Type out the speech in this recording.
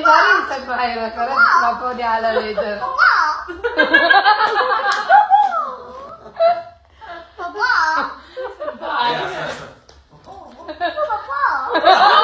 Florința cu aia, care la podeală later. Papa.